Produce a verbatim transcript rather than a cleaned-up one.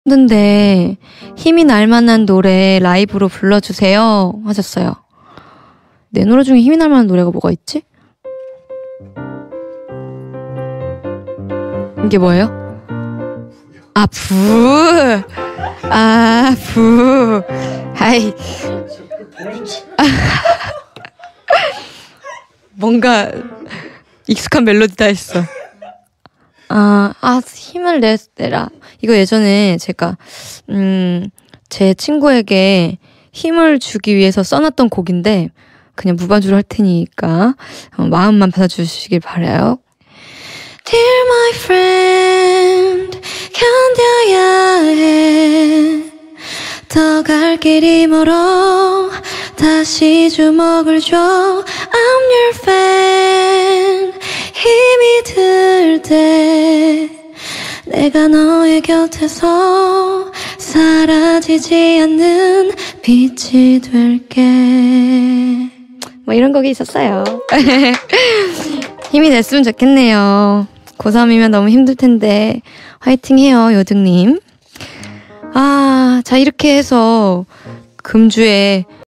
힘든데 힘이 날 만한 노래 라이브로 불러주세요 하셨어요. 내 노래 중에 힘이 날 만한 노래가 뭐가 있지? 이게 뭐예요? 아, 부. 아, 부. 아이. 뭔가 익숙한 멜로디다 했어. 아, 아, 힘을 내, 내라. 이거 예전에 제가, 음, 제 친구에게 힘을 주기 위해서 써놨던 곡인데, 그냥 무반주로 할 테니까, 어, 마음만 받아주시길 바라요. Dear my friend, 견뎌야 해. 더 갈 길이 멀어. 다시 주먹을 줘. I'm your fan. 힘이 들 때 내가 너의 곁에서 사라지지 않는 빛이 될게. 뭐 이런 곡이 있었어요. 힘이 됐으면 좋겠네요. 고삼이면 너무 힘들 텐데 화이팅 해요, 요등님. 아, 자, 이렇게 해서 금주에